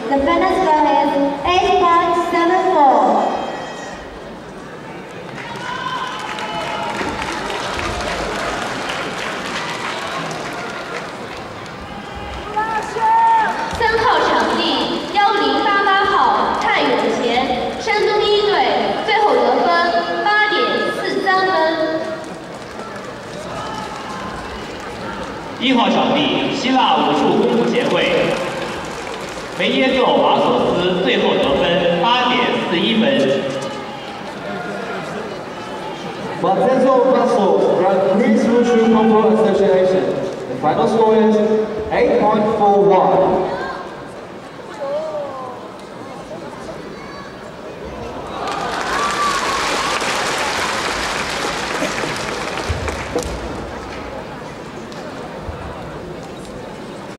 The final score is 8.74. 3号场地1088号蔡永贤，山东一队最后得分8.43分。 1号场地希腊武术功夫协会，梅耶奏瓦索斯最后得分8.41分。 Martezo Bassos, Grand Prix Wushu Kung Fu Association. The final score is 8.41.